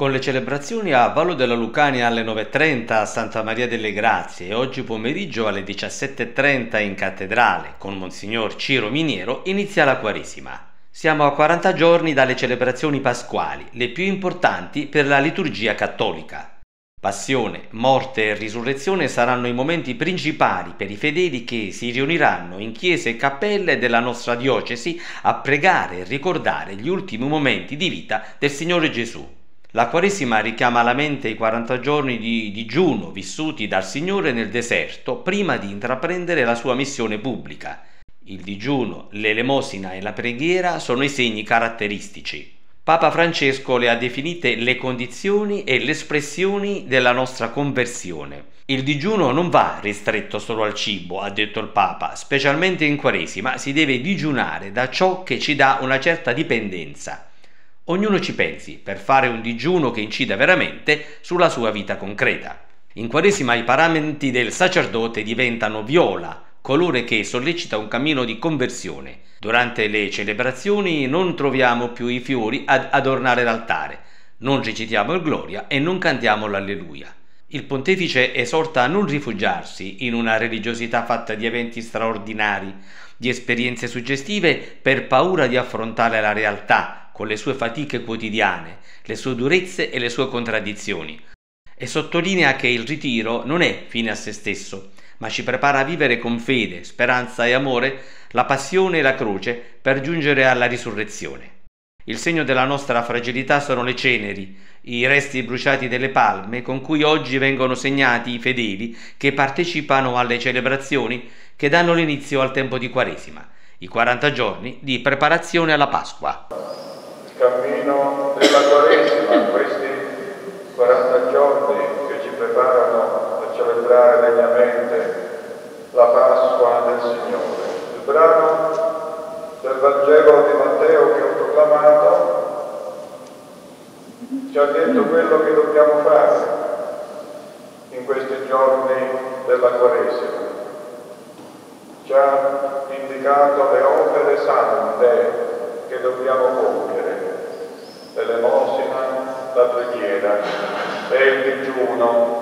Con le celebrazioni a Vallo della Lucania alle 9:30 a Santa Maria delle Grazie e oggi pomeriggio alle 17:30 in cattedrale con Monsignor Ciro Miniero inizia la Quaresima. Siamo a 40 giorni dalle celebrazioni pasquali, le più importanti per la liturgia cattolica. Passione, morte e risurrezione saranno i momenti principali per i fedeli che si riuniranno in chiese e cappelle della nostra diocesi a pregare e ricordare gli ultimi momenti di vita del Signore Gesù. La Quaresima richiama alla mente i 40 giorni di digiuno vissuti dal Signore nel deserto prima di intraprendere la sua missione pubblica. Il digiuno, l'elemosina e la preghiera sono i segni caratteristici. Papa Francesco le ha definite le condizioni e le espressioni della nostra conversione. Il digiuno non va ristretto solo al cibo, ha detto il Papa, specialmente in Quaresima si deve digiunare da ciò che ci dà una certa dipendenza. Ognuno ci pensi per fare un digiuno che incida veramente sulla sua vita concreta. In Quaresima i paramenti del sacerdote diventano viola, colore che sollecita un cammino di conversione. Durante le celebrazioni non troviamo più i fiori ad adornare l'altare, non recitiamo il Gloria e non cantiamo l'Alleluia. Il pontefice esorta a non rifugiarsi in una religiosità fatta di eventi straordinari, di esperienze suggestive per paura di affrontare la realtà con le sue fatiche quotidiane, le sue durezze e le sue contraddizioni. E sottolinea che il ritiro non è fine a se stesso, ma ci prepara a vivere con fede, speranza e amore la passione e la croce per giungere alla risurrezione. Il segno della nostra fragilità sono le ceneri, i resti bruciati delle palme con cui oggi vengono segnati i fedeli che partecipano alle celebrazioni che danno l'inizio al tempo di Quaresima, i 40 giorni di preparazione alla Pasqua. Il cammino della Quaresima, questi 40 giorni che ci preparano a celebrare degnamente la Pasqua del Signore. Il brano del Vangelo di Matteo che ho proclamato ci ha detto quello che dobbiamo fare in questi giorni della Quaresima. Ci ha indicato le opere sante che dobbiamo compiere, l'elemosina, la preghiera e il digiuno.